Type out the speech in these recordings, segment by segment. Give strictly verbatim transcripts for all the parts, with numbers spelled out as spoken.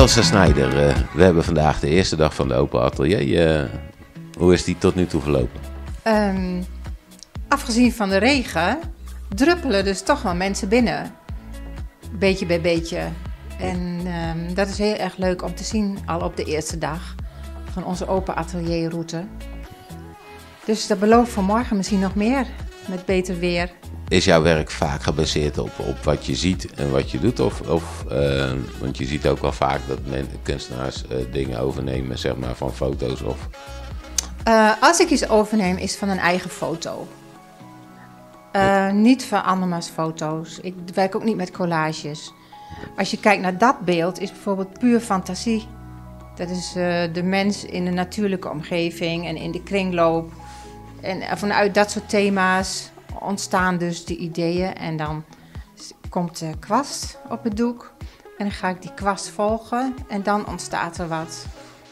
Elsa Snijder, uh, we hebben vandaag de eerste dag van de open atelier. Uh, hoe is die tot nu toe verlopen? Um, afgezien van de regen druppelen dus toch wel mensen binnen. Beetje bij beetje. En um, dat is heel erg leuk om te zien al op de eerste dag van onze open atelierroute. Dus dat belooft voor morgen misschien nog meer met beter weer. Is jouw werk vaak gebaseerd op, op wat je ziet en wat je doet? Of, of, uh, want je ziet ook wel vaak dat men, kunstenaars uh, dingen overnemen, zeg maar, van foto's of... Uh, als ik iets overneem, is het van een eigen foto. Uh, niet van andermans foto's. Ik werk ook niet met collages. Als je kijkt naar dat beeld, is bijvoorbeeld puur fantasie. Dat is uh, de mens in een natuurlijke omgeving en in de kringloop. En vanuit dat soort thema's ontstaan dus de ideeën. En dan komt de kwast op het doek. En dan ga ik die kwast volgen en dan ontstaat er wat.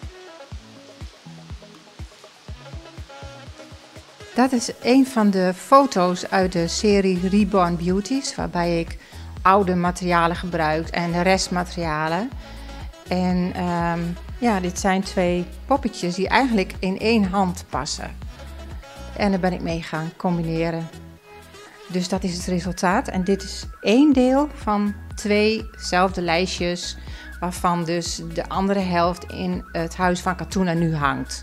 Dat is een van de foto's uit de serie Reborn Beauties, waarbij ik oude materialen gebruik en restmaterialen. En um, ja, dit zijn twee poppetjes die eigenlijk in één hand passen. En daar ben ik mee gaan combineren. Dus dat is het resultaat. En dit is één deel van tweezelfde lijstjes, waarvan dus de andere helft in het huis van Katoena nu hangt.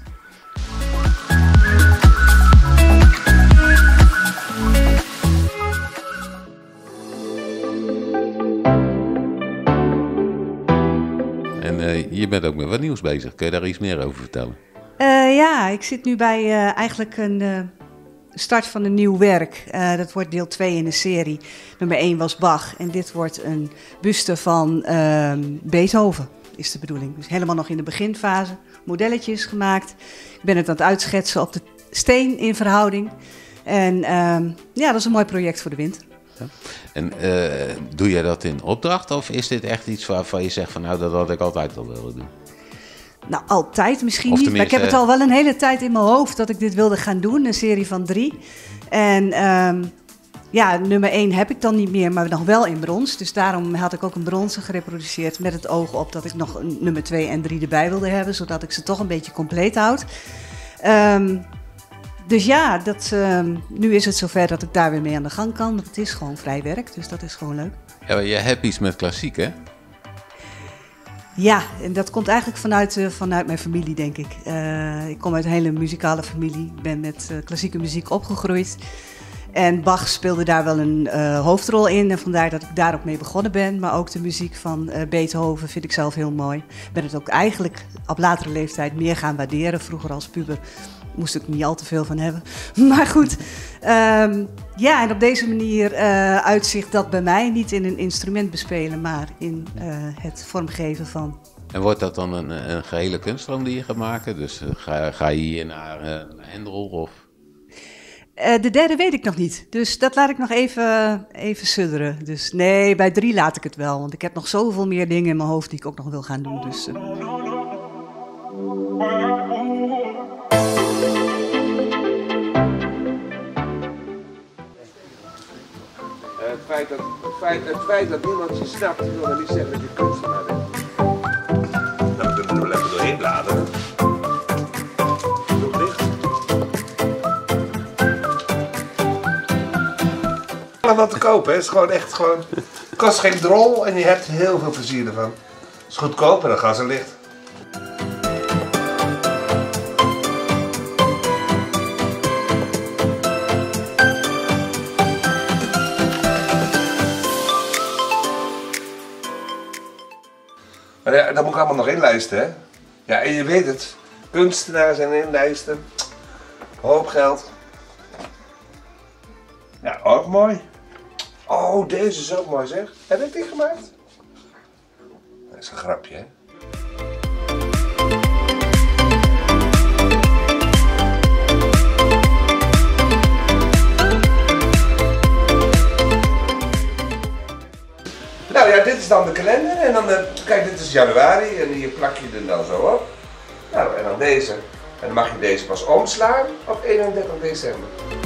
En uh, je bent ook met wat nieuws bezig. Kun je daar iets meer over vertellen? Uh, ja, ik zit nu bij uh, eigenlijk een uh, start van een nieuw werk. Uh, dat wordt deel twee in de serie. Nummer één was Bach en dit wordt een buste van uh, Beethoven, is de bedoeling. Dus helemaal nog in de beginfase. Modelletjes gemaakt. Ik ben het aan het uitschetsen op de steen in verhouding. En uh, ja, dat is een mooi project voor de winter. Ja. En uh, doe jij dat in opdracht of is dit echt iets waarvan je zegt van nou dat had ik altijd al willen doen? Nou, altijd misschien niet, maar ik heb het al wel een hele tijd in mijn hoofd dat ik dit wilde gaan doen, een serie van drie. En um, ja, nummer één heb ik dan niet meer, maar nog wel in brons. Dus daarom had ik ook een bronzen gereproduceerd met het oog op dat ik nog een nummer twee en drie erbij wilde hebben, zodat ik ze toch een beetje compleet houd. Um, dus ja, dat, um, nu is het zover dat ik daar weer mee aan de gang kan, want het is gewoon vrij werk, dus dat is gewoon leuk. Ja, je hebt iets met klassiek, hè? Ja, en dat komt eigenlijk vanuit, uh, vanuit mijn familie, denk ik. Uh, ik kom uit een hele muzikale familie. Ik ben met uh, klassieke muziek opgegroeid. En Bach speelde daar wel een uh, hoofdrol in. En vandaar dat ik daar ook mee begonnen ben. Maar ook de muziek van uh, Beethoven vind ik zelf heel mooi. Ik ben het ook eigenlijk op latere leeftijd meer gaan waarderen. Vroeger als puber moest ik niet al te veel van hebben. Maar goed, um, ja, en op deze manier uh, uitzicht dat bij mij niet in een instrument bespelen, maar in uh, het vormgeven van. En wordt dat dan een, een gehele kunststroom die je gaat maken? Dus uh, ga, ga je hier naar, uh, naar Hendel of? Uh, de derde weet ik nog niet, dus dat laat ik nog even, even sudderen. Dus nee, bij drie laat ik het wel, want ik heb nog zoveel meer dingen in mijn hoofd die ik ook nog wil gaan doen. Dus, uh... Het feit, dat, het, feit, het feit dat niemand je snapt, wil dan niet zeggen dat je kunstenaar bent. Nou, we kunnen er wel even doorheen bladeren. Doe licht. Allemaal te kopen, hè? Het is gewoon echt gewoon. Het kost geen drol en je hebt heel veel plezier ervan. Het is goedkoop en dan gaan ze licht. Maar ja, dat moet ik allemaal nog inlijsten, hè? Ja, en je weet het. Kunstenaars en inlijsten. Hoop geld. Ja, ook mooi. Oh, deze is ook mooi, zeg. Heb ik die gemaakt? Dat is een grapje, hè? Nou ja, dit is dan de kalender en dan, uh, kijk, dit is januari en hier plak je er dan zo op. Nou, en dan deze. En dan mag je deze pas omslaan op eenendertig december.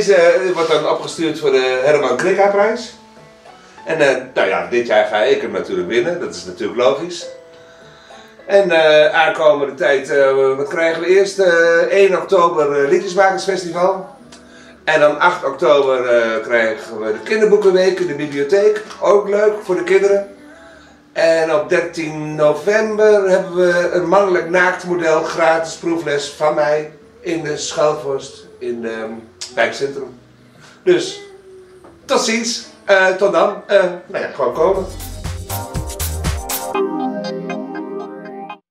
Deze wordt dan opgestuurd voor de Herman Krikka-prijs. En uh, nou ja, dit jaar ga ik hem natuurlijk winnen, dat is natuurlijk logisch. En uh, aankomende tijd, uh, wat krijgen we eerst? Uh, één oktober uh, Liedjesmakersfestival. En dan acht oktober uh, krijgen we de kinderboekenweek in de bibliotheek, ook leuk voor de kinderen. En op dertien november hebben we een mannelijk naaktmodel, gratis proefles van mij in de Schalvorst in het um, wijkcentrum. Dus, tot ziens, uh, tot dan, uh, nou ja, gewoon komen.